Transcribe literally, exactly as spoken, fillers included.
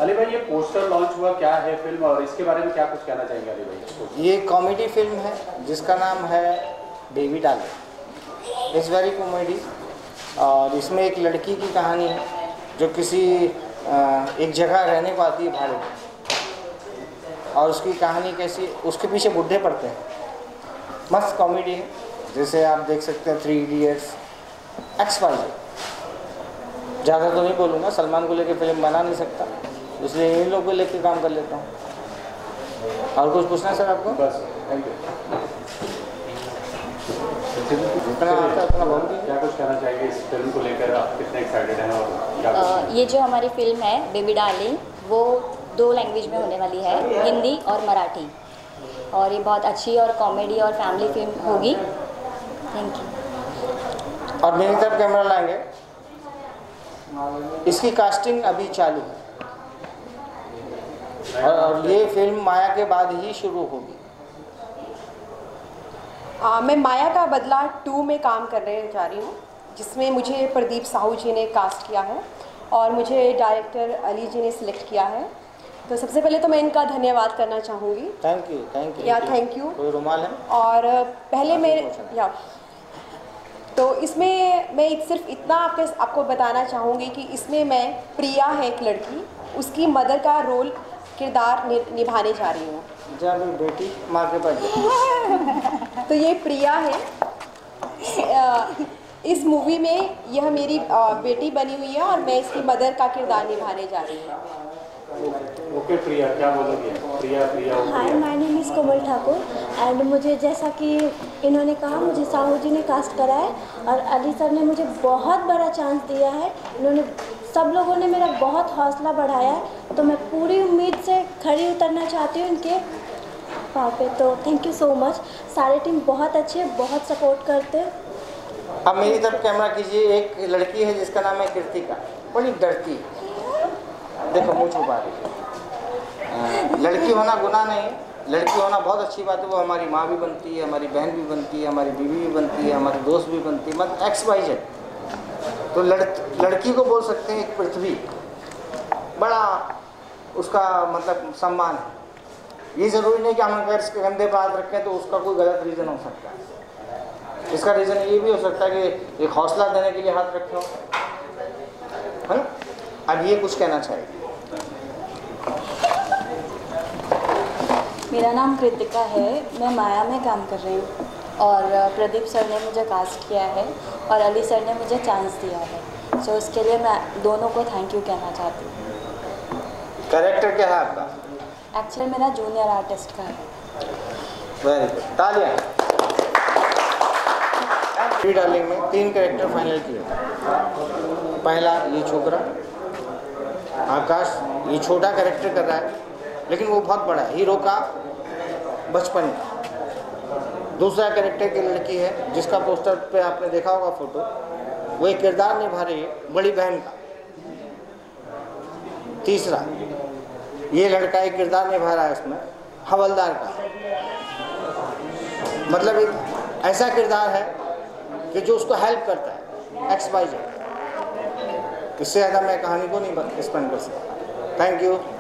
अली भाई, ये poster launch हुआ, क्या है फिल्म और इसके बारे में क्या कुछ कहना चाहेंगे अली भाई? ये कॉमेडी फिल्म है जिसका नाम है baby darling. It's very comedy और इसमें एक लड़की की कहानी है जो किसी एक जगह रहने को आती है भाड़े में, और उसकी कहानी कैसी, उसके पीछे बुढ़े पड़ते हैं। मस्त कॉमेडी है, जैसे आप देख सकते हैं three idiots, X Y Z. ज़्यादा तो नहीं बोलूँगा, सलमान को लेके फिल्म बना नहीं सकता, इसलिए इन लोगों को लेके काम कर लेता हूँ। और कुछ पूछना है सर आपको? बस, थैंक यू। जितना आता है उतना बोल दीजिए। क्या कुछ कहना चाहिए इस फिल्म को लेकर, आप कितने एक्साइटेड हैं और क्या uh, ये जो हमारी फिल्म है बेबी डार्लिंग, वो दो लैंग्वेज में होने वाली है, हिंदी और मराठी, और ये बहुत अच्छी और कॉमेडी और फैमिली फिल्म होगी। Thank you. और मेरी तरफ कैमरा लाएंगे। इसकी कास्टिंग अभी चालू है और ये फिल्म माया के बाद ही शुरू होगी। आ, मैं माया का बदला टू में काम करने जा रही हूँ, जिसमें मुझे प्रदीप साहू जी ने कास्ट किया है और मुझे डायरेक्टर अली जी ने सिलेक्ट किया है। तो सबसे पहले तो मैं इनका धन्यवाद करना चाहूँगी। Thank you, thank you. या थैंक यू। कोई रुमाल है? और पहले मैं या तो इसमें मैं सिर्फ इतना आपके आपको बताना चाहूँगी कि इसमें मैं प्रिया है एक लड़की, उसकी मदर का रोल किरदार निभाने जा रही हूँ। जब बेटी माँ के पास तो ये प्रिया है। इस मूवी में यह मेरी बेटी बनी हुई है और मैं इसकी मदर का किरदार निभाने जा रही हूँ। ओके प्रिया, क्या बोलोगे? Priya Priya hi, my name is Komal Thakur and मुझे जैसा कि इन्होंने कहा, मुझे साहू जी ने कास्ट करा है और अली सर ने मुझे बहुत बड़ा चांस दिया है। इन्होंने सब लोगों ने मेरा बहुत हौसला बढ़ाया है, तो मैं पूरी उम्मीद से खड़ी उतरना चाहती हूँ इनके पाँव पे। तो थैंक यू सो मच। सारी टीम बहुत अच्छी है, बहुत सपोर्ट करते हैं। अब मेरी तरफ कैमरा कीजिए। एक लड़की है जिसका नाम है कृतिका, बड़ी डरती है, देखो मुँह छुपा रही है। लड़की होना गुनाह नहीं, लड़की होना बहुत अच्छी बात है। वो हमारी माँ भी बनती है, हमारी बहन भी बनती है, हमारी बीवी भी बनती है, हमारी दोस्त भी बनती है, मतलब एक्स वाई जेड। तो लड़ लड़की को बोल सकते हैं एक पृथ्वी, बड़ा उसका मतलब सम्मान है। ये ज़रूरी नहीं कि हम अगर इसके कंधे पर हाथ रखें तो उसका कोई गलत रीज़न हो सकता है। इसका रीज़न ये भी हो सकता है कि एक हौसला देने के लिए हाथ रखे हो, है ना। अब ये कुछ कहना चाहिए। मेरा नाम कृतिका है, मैं माया में काम कर रही हूँ और प्रदीप सर ने मुझे कास्ट किया है और अली सर ने मुझे चांस दिया है। सो so, उसके लिए मैं दोनों को थैंक यू कहना चाहती हूँ। कैरेक्टर क्या है आपका? एक्चुअली मेरा जूनियर आर्टिस्ट का है। वेरी गुड, तालियां। बेबी डार्लिंग में तीन कैरेक्टर फाइनल किए। पहला ये छोकरा आकाश, ये छोटा कैरेक्टर कर रहा है लेकिन वो बहुत बड़ा है, हीरो का बचपन। दूसरा कैरेक्टर की लड़की है जिसका पोस्टर पे आपने देखा होगा फोटो, वो एक किरदार निभा रही है बड़ी बहन का। तीसरा ये लड़का एक किरदार निभा रहा है इसमें हवलदार का, मतलब एक ऐसा किरदार है कि जो उसको हेल्प करता है, एक्स वाई जेड। इससे ज़्यादा मैं कहानी को नहीं एक्सप्लेन कर सकता। Thank you.